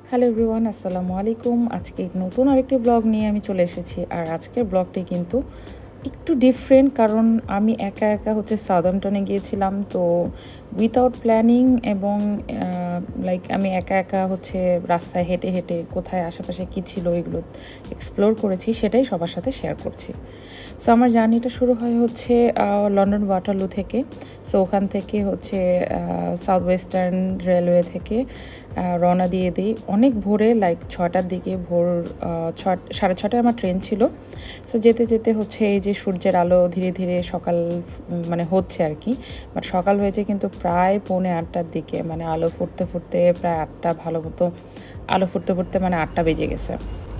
Hello everyone, আসসালামু আলাইকুম। আজকে নতুন আরেকটি ব্লগ নিয়ে আমি চলে এসেছি। আর আজকের ব্লগটি কিন্তু একটু ডিফারেন্ট, কারণ আমি একা একা সাউদাম্পটনে গিয়েছিলাম। তো উইথাউট প্ল্যানিং এবং আমি একা একা রাস্তায় হেঁটে হেঁটে কোথায় আশেপাশে কী ছিল এগুলো এক্সপ্লোর করেছি, সেটাই সবার সাথে শেয়ার করছি। সো আমার জার্নিটা শুরু হয় লন্ডন ওয়াটারলু থেকে। সো ওখান থেকে সাউথ ওয়েস্টার্ন রেলওয়ে থেকে রওনা দিয়ে দিই অনেক ভোরে, লাইক 6টার দিকে। ভোর 6:30টায় আমার ট্রেন ছিল। সো যেতে যেতে এই যে সূর্যের আলো ধীরে ধীরে সকাল হচ্ছে আর কি, বাট সকাল হয়েছে কিন্তু প্রায় 7:45টার দিকে, আলো ফুটতে ফুটতে প্রায় 8টা, ভালো মতো আলো ফুটতে ফুটতে 8টা বেজে গেছে।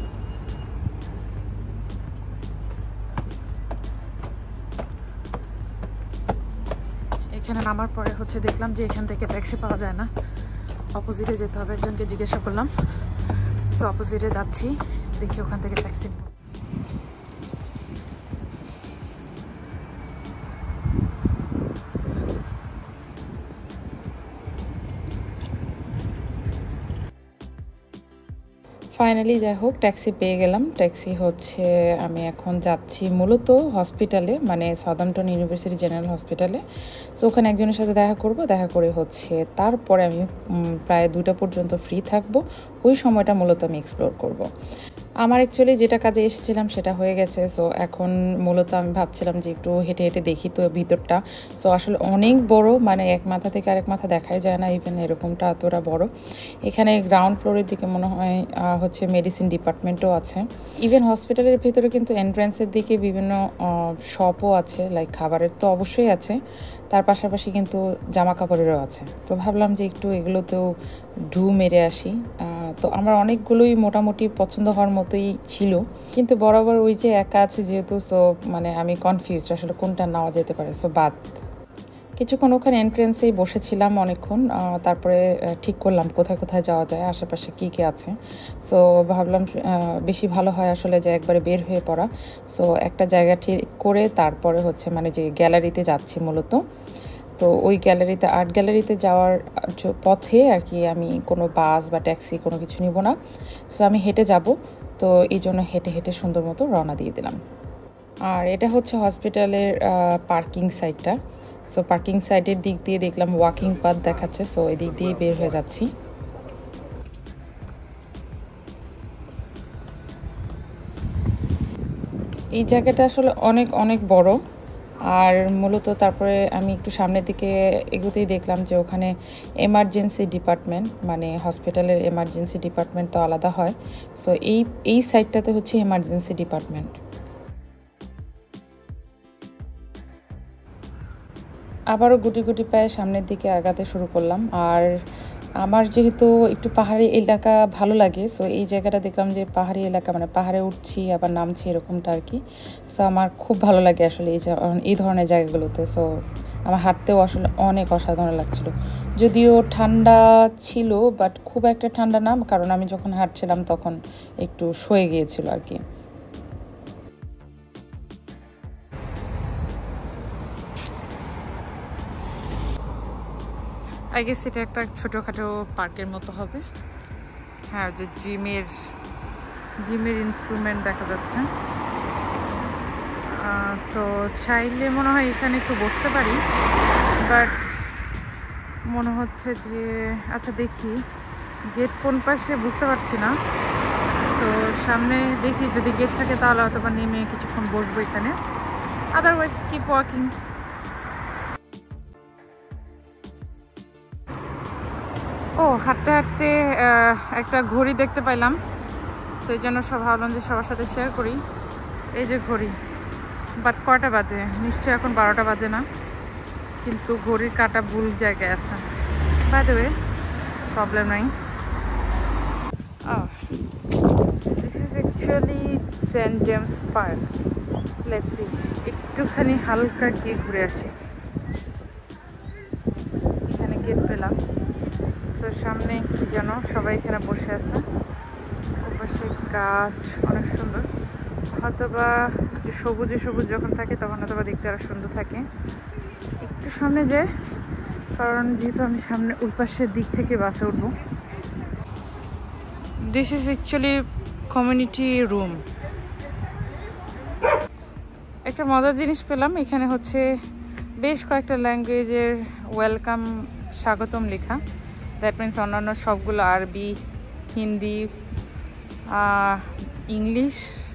এখানে নামার পরে দেখলাম যে এখান থেকে ট্যাক্সি পাওয়া যায় না, অপোজিটে যেতে হবে। একজনকে জিজ্ঞাসা করলাম, সো অপোজিটে যাচ্ছি, দেখি ওখান থেকে ট্যাক্সি নেব। ফাইনালি যাই হোক ট্যাক্সি পেয়ে গেলাম। ট্যাক্সি আমি এখন যাচ্ছি মূলত হসপিটালে, সাউদাম্পটন ইউনিভার্সিটি জেনারেল হসপিটালে। সো ওখানে একজনের সাথে দেখা করব, দেখা করে তারপরে আমি প্রায় 2টা পর্যন্ত ফ্রি থাকব। ওই সময়টা মূলত আমি এক্সপ্লোর করব। আমার অ্যাকচুয়ালি যেটা কাজে এসেছিলাম সেটা হয়ে গেছে। সো এখন মূলত আমি ভাবছিলাম যে একটু হেঁটে হেঁটে দেখি তো ভিতরটা। সো আসলে অনেক বড়, এক মাথা থেকে আরেক মাথা দেখাই যায় না, ইভেন এরকমটা এতটা বড়। এখানে গ্রাউন্ড ফ্লোরের দিকে মনে হয় মেডিসিন ডিপার্টমেন্টও আছে। ইভেন হসপিটালের ভিতরে কিন্তু এন্ট্রান্সের দিকে বিভিন্ন শপও আছে, লাইক খাবারের তো অবশ্যই আছে, তার পাশাপাশি কিন্তু জামা কাপড়েরও আছে। তো ভাবলাম যে একটু এগুলোতেও ঢু মেরে আসি। তো আমার অনেকগুলোই মোটামুটি পছন্দ হওয়ার মতোই ছিল, কিন্তু বরাবর ওই যে একা আছে যেহেতু, সো আমি কনফিউজ আসলে কোনটা নেওয়া যেতে পারে। সো বাদ কিছুক্ষণ ওখানে এন্ট্রেন্সেই বসেছিলাম অনেকক্ষণ, তারপরে ঠিক করলাম কোথায় কোথায় যাওয়া যায়, আশেপাশে কী কী আছে। সো ভাবলাম বেশি ভালো হয় আসলে যে একবারে বের হয়ে পড়া। সো একটা জায়গা ঠিক করে তারপরে যে গ্যালারিতে যাচ্ছি মূলত। তো ওই গ্যালারিতে, আর্ট গ্যালারিতে যাওয়ার পথে আর কি আমি কোনো বাস বা ট্যাক্সি কোনো কিছু নিব না। সো আমি হেঁটে যাব। তো এই জন্য হেঁটে হেঁটে সুন্দর মতো রওনা দিয়ে দিলাম। আর এটা হসপিটালের পার্কিং সাইডটা। সো পার্কিং সাইডের দিক দিয়ে দেখলাম ওয়াকিং পাথ দেখাচ্ছে, সো এই দিক দিয়ে বের হয়ে যাচ্ছি। এই জায়গাটা আসলে অনেক অনেক বড়। আর মূলত তারপরে আমি একটু সামনের দিকে এগোতেই দেখলাম যে ওখানে এমার্জেন্সি ডিপার্টমেন্ট, হসপিটালের এমার্জেন্সি ডিপার্টমেন্ট তো আলাদা হয়। সো এই সাইডটাতে এমার্জেন্সি ডিপার্টমেন্ট। আবারও গুটি গুটি পায়ে সামনের দিকে আগাতে শুরু করলাম। আর আমার যেহেতু একটু পাহাড়ি এলাকা ভালো লাগে, সো এই জায়গাটা দেখলাম যে পাহাড়ি এলাকা, পাহাড়ে উঠছি আবার নামছি এরকমটা আর কি। সো আমার খুব ভালো লাগে আসলে এই ধরনের জায়গাগুলোতে। সো আমার হাঁটতেও আসলে অনেক অসাধারণ লাগছিল, যদিও ঠান্ডা ছিল, বাট খুব একটা ঠান্ডা না, কারণ আমি যখন হাঁটছিলাম তখন একটু সয়ে গিয়েছিল আর কি। আই গেস এটা একটা ছোটোখাটো পার্কের মতো হবে। হ্যাঁ, যে জিমের ইনস্ট্রুমেন্ট দেখা যাচ্ছে। সো চাইলে মনে হয় এখানে একটু বসতে পারি, বাট মনে হচ্ছে যে আচ্ছা দেখি গেট কোন পাশে বুঝতে পারছি না। তো সামনে দেখি যদি গেট থাকে তাহলে হয়তো বা নেমে কিছুক্ষণ বসবো এখানে, আদারওয়াইজ কিপ ওয়াকিং। ও হাঁটতে হাঁটতে একটা ঘড়ি দেখতে পাইলাম, তো এই জন্য ভাবলাম যে সবার সাথে শেয়ার করি। এই যে ঘড়ি, বাট কয়টা বাজে? নিশ্চয়ই এখন 12টা বাজে না, কিন্তু ঘড়ির কাঁটা ভুল জায়গায় আছে। বাই দ্য ওয়ে, প্রবলেম নাই। This is actually Saint James Park. Let's see, একটুখানি হালকা গিয়ে ঘুরে আসি। এখানে গেট পেলাম। তো সামনে কি যেন সবাই এখানে বসে আছে, ওপাশে গাছ অনেক সুন্দর। হয়তোবা সবুজে সবুজ যখন থাকে তখন হয়তোবা দেখতে আরো সুন্দর থাকে। একটু সামনে যে, কারণ যেহেতু আমি সামনে ওই পাশের দিক থেকে বাসে উঠবো। This is actually community room. একটা মজার জিনিস পেলাম, এখানে হচ্ছে বেশ কয়েকটা ল্যাঙ্গুয়েজের ওয়েলকাম স্বাগতম লেখা। দ্যাট মিনস অন্যান্য সবগুলো আরবি, হিন্দি, ইংলিশ,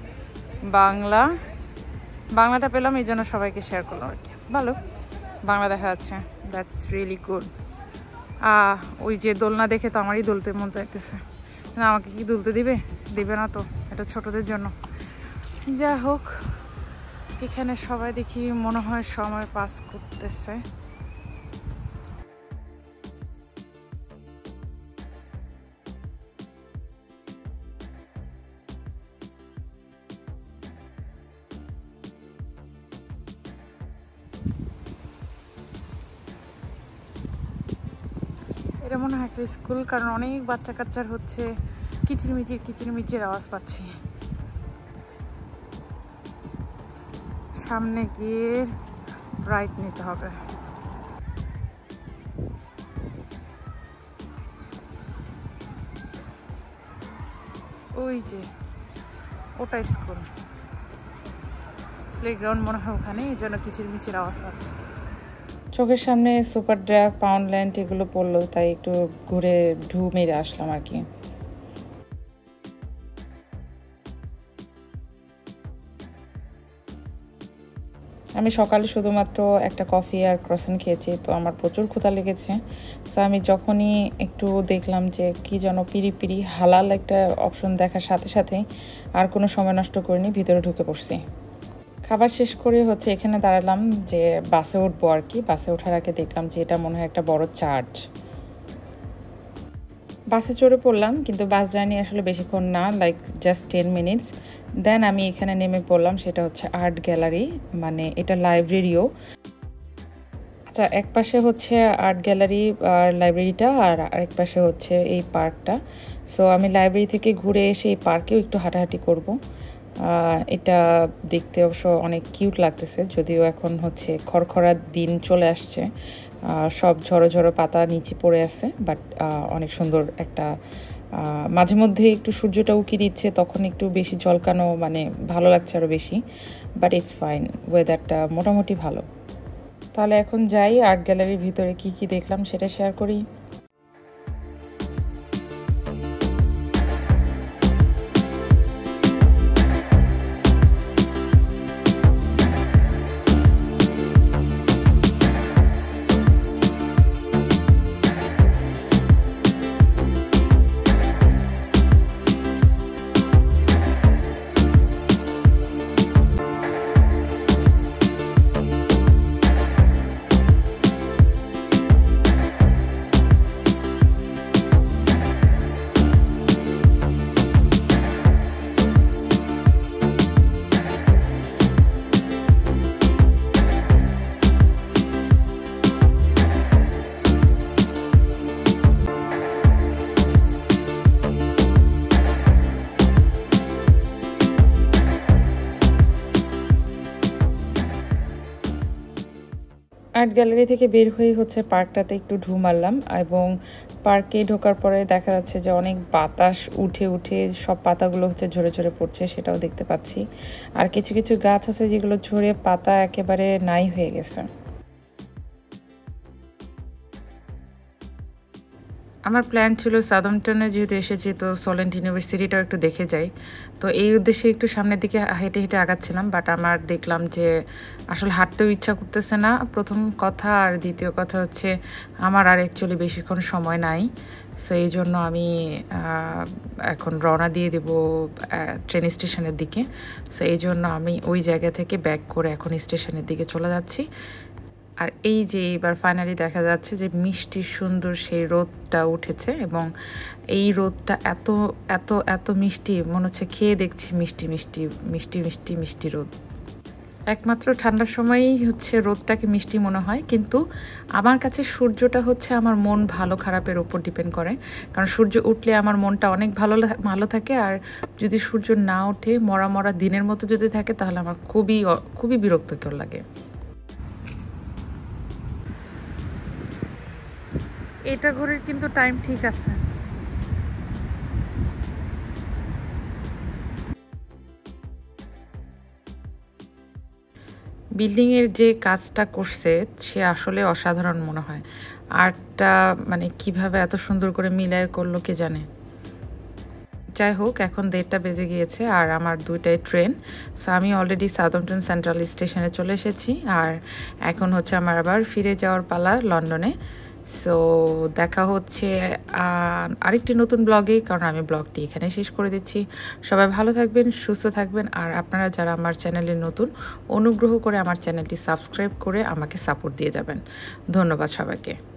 বাংলাটা পেলাম, এই জন্য সবাইকে শেয়ার করলাম আর কি। ভালো বাংলা দেখা যাচ্ছে, দ্যাটস রিয়েলি গুড। ওই যে দোলনা দেখে তো আমারই দুলতে মন চাইতেছে। না, আমাকে কি দুলতে দিবে না তো, এটা ছোটদের জন্য। যা হোক, এখানে সবাই দেখি মনে হয় সময় পাস করতেছে। এটা মনে হয় একটা স্কুল, কারণ অনেক বাচ্চা কাচ্চার হচ্ছে কিচিরমিচির আওয়াজ পাচ্ছি। সামনে গিয়ে রাইট নিতে হবে। ওই যে ওটা স্কুল, প্লেগ্রাউন্ড মনে হয় ওখানে, এই জন্য কিচিরমিচির আওয়াজ পাচ্ছে। চোখের সামনে সুপার ড্রাগ, পাউন্ডল্যান্ড এগুলো পড়লো, তাই একটু ঘুরে ঢু মেরে আসলাম আর কি। আমি সকালে শুধুমাত্র একটা কফি আর ক্রসেন্ট খেয়েছি, তো আমার প্রচুর ক্ষুধা লেগেছে। সো আমি যখনই একটু দেখলাম যে কি যেন পিরি হালাল একটা অপশন দেখার সাথে সাথেই আর কোনো সময় নষ্ট করিনি, ভিতরে ঢুকে পড়ছি। খাবার শেষ করে হচ্ছে এখানে দাঁড়ালাম যে বাসে উঠবো আর কি। বাসে ওঠার আগে দেখলাম যে এটা মনে হয় একটা বড় চার্চ। বাসে চড়ে পড়লাম, কিন্তু বাস জার্নি আসলে বেশিক্ষণ না, লাইক জাস্ট 10 মিনিটস। দেন আমি এখানে নেমে পড়লাম, সেটা হচ্ছে আর্ট গ্যালারি, মানে এটা লাইব্রেরিও। আচ্ছা, এক পাশে হচ্ছে আর্ট গ্যালারি আর লাইব্রেরিটা, আর আরেক পাশে হচ্ছে এই পার্কটা। সো আমি লাইব্রেরি থেকে ঘুরে এসে এই পার্কেও একটু হাঁটাহাঁটি করব। এটা দেখতে অবশ্য অনেক কিউট লাগতেছে, যদিও এখন হচ্ছে খড়খড়া দিন চলে আসছে, সব ঝড়ো পাতা নিচে পড়ে আছে, বাট অনেক সুন্দর একটা, মাঝে মধ্যে একটু সূর্যটা উকি দিচ্ছে, তখন একটু বেশি ঝলকানো, মানে ভালো লাগছে আরও বেশি। বাট ইটস ফাইন, ওয়েদারটা মোটামুটি ভালো। তাহলে এখন যাই, আর্ট গ্যালারির ভিতরে কি দেখলাম সেটা শেয়ার করি। আর্ট গ্যালারি থেকে বের হয়ে হচ্ছে পার্কটাতে একটু ঢু মারলাম, এবং পার্কে ঢোকার পরে দেখা যাচ্ছে যে অনেক বাতাস উঠে সব পাতাগুলো হচ্ছে ঝরে পড়ছে, সেটাও দেখতে পাচ্ছি। আর কিছু গাছ আছে যেগুলো ঝরে পাতা একেবারে নাই হয়ে গেছে। আমার প্ল্যান ছিল সাউদাম্পটনে যেহেতু এসেছি, তো সোলেন্ট ইউনিভার্সিটিটাও একটু দেখে যাই। তো এই উদ্দেশ্যে একটু সামনের দিকে হেঁটে আগাচ্ছিলাম, বাট আমার দেখলাম যে আসলে হাঁটতেও ইচ্ছা করতেছে না, প্রথম কথা। আর দ্বিতীয় কথা হচ্ছে আমার আর অ্যাকচুয়ালি বেশিক্ষণ সময় নাই। সো এই জন্য আমি এখন রওনা দিয়ে দেবো ট্রেন স্টেশনের দিকে। সো এই জন্য আমি ওই জায়গা থেকে ব্যাক করে এখন স্টেশনের দিকে চলে যাচ্ছি। আর এই যে এবার ফাইনালি দেখা যাচ্ছে যে মিষ্টি সুন্দর সেই রোদটা উঠেছে, এবং এই রোদটা এত এত এত মিষ্টি, মনে হচ্ছে খেয়ে দেখছি মিষ্টি রোদ। একমাত্র ঠান্ডার সময়ই হচ্ছে রোদটাকে মিষ্টি মনে হয়, কিন্তু আমার কাছে সূর্যটা হচ্ছে আমার মন ভালো খারাপের ওপর ডিপেন্ড করে। কারণ সূর্য উঠলে আমার মনটা অনেক ভালো থাকে, আর যদি সূর্য না ওঠে মরা দিনের মতো যদি থাকে, তাহলে আমার খুবই বিরক্তকর লাগে। এটা ঘড়ির কিন্তু টাইম ঠিক আছে। বিল্ডিংয়ের যে কাজটা করছে সে আসলে অসাধারণ মনে হয়। আর্টটা মানে কিভাবে এত সুন্দর করে মিলায় করলো কে জানে। যাই হোক, এখন 1:30 বেজে গিয়েছে আর আমার 2টায় ট্রেন। সো আমি অলরেডি সাউদাম্পটন সেন্ট্রাল স্টেশনে চলে এসেছি আর এখন হচ্ছে আমার আবার ফিরে যাওয়ার পালা লন্ডনে। সো দেখা হচ্ছে আরেকটি নতুন ব্লগে, কারণ আমি ব্লগটি এখানে শেষ করে দিচ্ছি। সবাই ভালো থাকবেন, সুস্থ থাকবেন, আর আপনারা যারা আমার চ্যানেলে নতুন, অনুগ্রহ করে আমার চ্যানেলটি সাবস্ক্রাইব করে আমাকে সাপোর্ট দিয়ে যাবেন। ধন্যবাদ সবাইকে।